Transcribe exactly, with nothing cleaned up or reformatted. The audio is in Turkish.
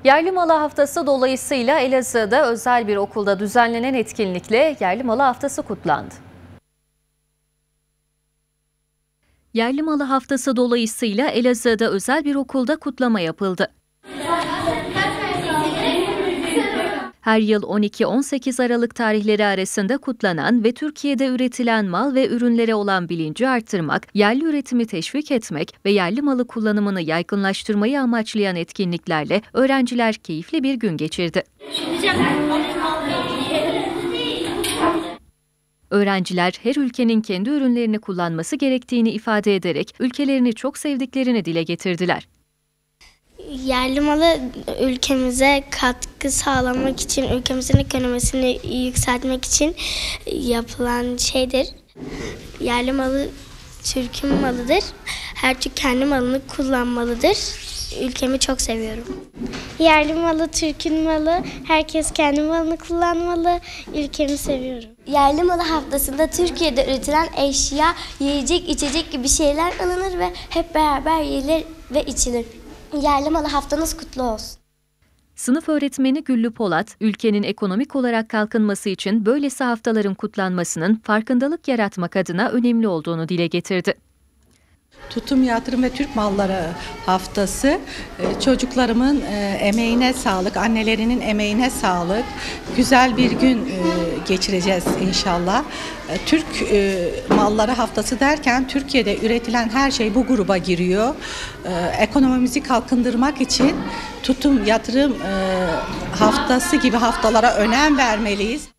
Yerli malı haftası dolayısıyla Elazığ'da özel bir okulda düzenlenen etkinlikle Yerli Malı Haftası kutlandı. Yerli Malı Haftası dolayısıyla Elazığ'da özel bir okulda kutlama yapıldı. Her yıl on iki on sekiz Aralık tarihleri arasında kutlanan ve Türkiye'de üretilen mal ve ürünlere olan bilinci arttırmak, yerli üretimi teşvik etmek ve yerli malı kullanımını yaygınlaştırmayı amaçlayan etkinliklerle öğrenciler keyifli bir gün geçirdi. Öğrenciler her ülkenin kendi ürünlerini kullanması gerektiğini ifade ederek ülkelerini çok sevdiklerini dile getirdiler. Yerli malı ülkemize katkı sağlamak için, ülkemizin ekonomisini yükseltmek için yapılan şeydir. Yerli malı Türk'ün malıdır. Her Türk kendi malını kullanmalıdır. Ülkemi çok seviyorum. Yerli malı Türk'ün malı. Herkes kendi malını kullanmalı. Ülkemi seviyorum. Yerli malı haftasında Türkiye'de üretilen eşya, yiyecek, içecek gibi şeyler alınır ve hep beraber yenir ve içilir. Yerli malı haftanız kutlu olsun. Sınıf öğretmeni Güllü Polat, ülkenin ekonomik olarak kalkınması için böylesi haftaların kutlanmasının farkındalık yaratmak adına önemli olduğunu dile getirdi. Tutum, Yatırım ve Türk Malları Haftası, çocuklarımın emeğine sağlık, annelerinin emeğine sağlık, güzel bir gün geçireceğiz inşallah. Türk Malları Haftası derken Türkiye'de üretilen her şey bu gruba giriyor. Ekonomimizi kalkındırmak için Tutum, Yatırım Haftası gibi haftalara önem vermeliyiz.